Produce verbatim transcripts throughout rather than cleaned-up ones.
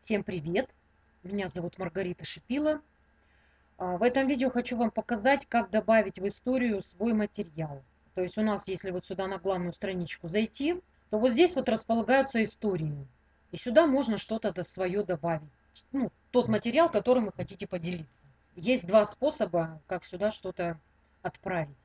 Всем привет! Меня зовут Маргарита Шипила. А, В этом видео хочу вам показать, как добавить в историю свой материал. То есть у нас, если вот сюда на главную страничку зайти, то вот здесь вот располагаются истории. И сюда можно что-то свое добавить. Ну, тот материал, которым вы хотите поделиться. Есть два способа, как сюда что-то отправить.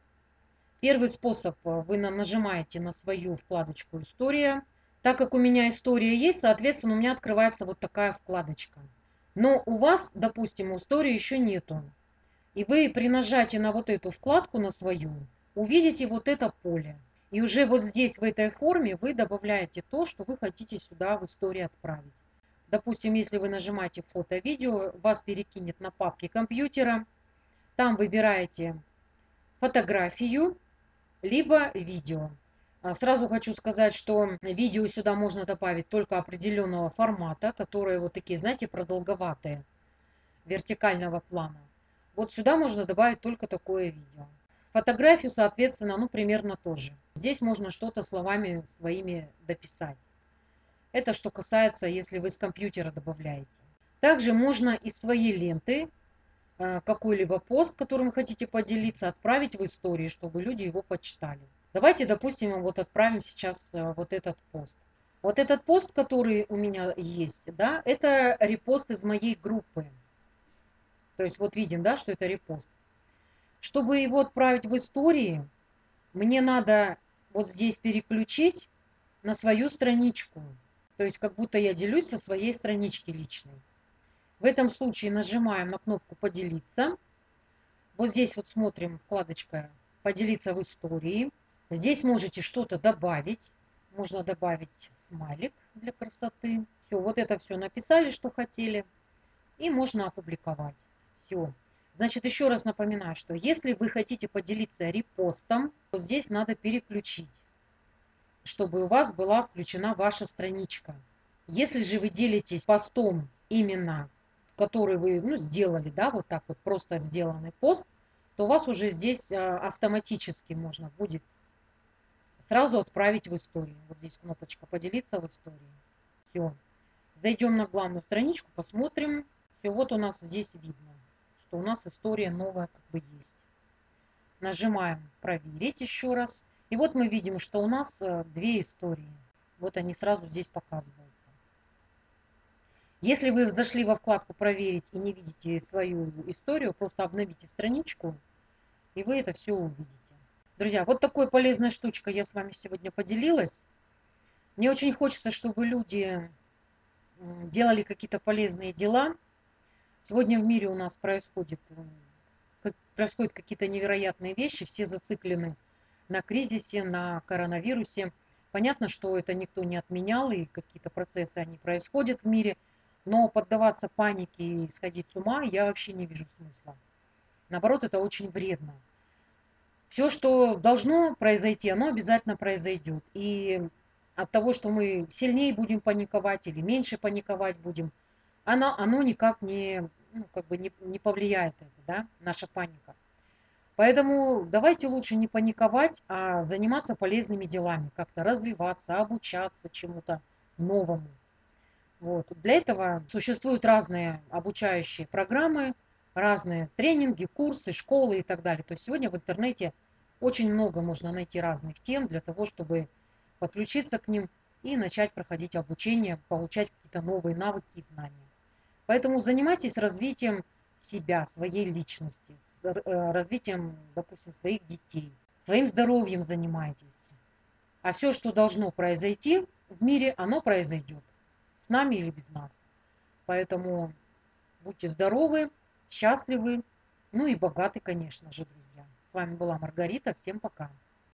Первый способ. э, Вы на- нажимаете на свою вкладочку «История». Так как у меня история есть, соответственно, у меня открывается вот такая вкладочка. Но у вас, допустим, истории еще нету. И вы при нажатии на вот эту вкладку, на свою, увидите вот это поле. И уже вот здесь, в этой форме, вы добавляете то, что вы хотите сюда в истории отправить. Допустим, если вы нажимаете «Фото, видео», вас перекинет на папки компьютера. Там выбираете фотографию, либо видео. А, Сразу хочу сказать, что видео сюда можно добавить только определенного формата, которые вот такие, знаете, продолговатые, вертикального плана. Вот сюда можно добавить только такое видео. Фотографию, соответственно, ну примерно тоже. Здесь можно что-то словами своими дописать. Это что касается, если вы с компьютера добавляете. Также можно из своей ленты э, какой-либо пост, которым вы хотите поделиться, отправить в истории, чтобы люди его почитали. Давайте, допустим, вот отправим сейчас э, вот этот пост. Вот этот пост, который у меня есть, да, это репост из моей группы. То есть вот видим, да, что это репост. Чтобы его отправить в истории, мне надо вот здесь переключить на свою страничку. То есть как будто я делюсь со своей странички личной. В этом случае нажимаем на кнопку «Поделиться». Вот здесь вот смотрим вкладочка «Поделиться в истории». Здесь можете что-то добавить. Можно добавить смайлик для красоты. Все, вот это все написали, что хотели. И можно опубликовать. Все. Значит, еще раз напоминаю, что если вы хотите поделиться репостом, то здесь надо переключить, чтобы у вас была включена ваша страничка. Если же вы делитесь постом именно, который вы ну, сделали, да, вот так вот просто сделанный пост, то у вас уже здесь а, автоматически можно будет сразу отправить в историю. Вот здесь кнопочка «Поделиться в истории». Все. Зайдем на главную страничку, посмотрим. Все, вот у нас здесь видно, что у нас история новая как бы есть. Нажимаем «Проверить» еще раз. И вот мы видим, что у нас э, две истории. Вот они сразу здесь показываются. Если вы зашли во вкладку «Проверить» и не видите свою историю, просто обновите страничку, и вы это все увидите. Друзья, вот такой полезной штучкой я с вами сегодня поделилась. Мне очень хочется, чтобы люди делали какие-то полезные дела. Сегодня в мире у нас происходит, происходят какие-то невероятные вещи, все зациклены на кризисе, на коронавирусе. Понятно, что это никто не отменял, и какие-то процессы, они происходят в мире, но поддаваться панике и сходить с ума я вообще не вижу смысла. Наоборот, это очень вредно. Все, что должно произойти, оно обязательно произойдет. И от того, что мы сильнее будем паниковать или меньше паниковать будем, оно, оно никак не, ну, как бы не, не повлияет, это, да, наша паника. Поэтому давайте лучше не паниковать, а заниматься полезными делами, как-то развиваться, обучаться чему-то новому. Вот. Для этого существуют разные обучающие программы, разные тренинги, курсы, школы и так далее. То есть сегодня в интернете очень много можно найти разных тем для того, чтобы подключиться к ним и начать проходить обучение, получать какие-то новые навыки и знания. Поэтому занимайтесь развитием себя, своей личности, э, развитием, допустим, своих детей, своим здоровьем занимайтесь. А все, что должно произойти в мире, оно произойдет. С нами или без нас. Поэтому будьте здоровы, счастливы, ну и богаты, конечно же, друзья. С вами была Маргарита. Всем пока.